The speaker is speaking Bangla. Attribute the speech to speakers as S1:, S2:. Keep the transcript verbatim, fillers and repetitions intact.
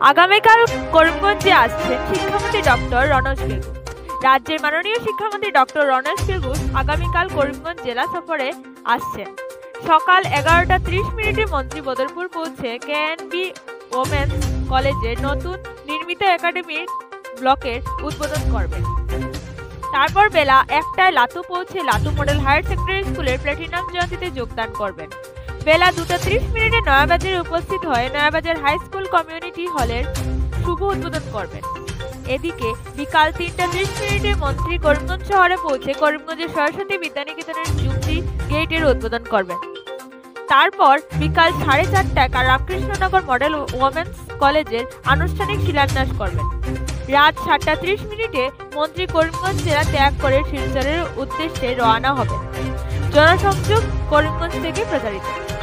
S1: আগামীকাল করিমগঞ্জে আসছেন শিক্ষামন্ত্রী ডক্টর রনোজ পেগু। রাজ্যের মাননীয় শিক্ষামন্ত্রী ডক্টর রনোজ পেগু আগামীকাল করিমগঞ্জ জেলা সফরে আসছেন। সকাল এগারোটা ত্রিশ মিনিটে মন্ত্রী বদরপুর পৌঁছে কেএনবি ওমেন্স কলেজের নতুন নির্মিত একাডেমির ব্লকের উদ্বোধন করবেন। তারপর বেলা একটায় লাতু পৌঁছে লাতু মডেল হায়ার সেকেন্ডারি স্কুলের প্ল্যাটিনাম জয়ন্তীতে যোগদান করবেন। বেলা দুটা ত্রিশ মিনিটে নয়াবাজারে উপস্থিত হয়ে নয়াবাজার হাই স্কুল কমিউনিটি হলের শুভ উদ্বোধন করবেন। এদিকে বিকাল তিনটা ত্রিশ মিনিটে মন্ত্রী করিমগঞ্জ শহরে পৌঁছে করিমগঞ্জের সরস্বতী বিদ্যানিকেতনের যুক্তি গেটের উদ্বোধন করবেন। তারপর বিকাল সাড়ে চারটায় রামকৃষ্ণনগর মডেল ওমেন্স কলেজের আনুষ্ঠানিক শিলান্যাস করবেন। রাত সাতটা ত্রিশ মিনিটে মন্ত্রী করিমগঞ্জ জেলা ত্যাগ করে শিলচরের উদ্দেশ্যে রওনা হবেন। জনসংযোগ করিমগঞ্জ থেকে প্রচারিত।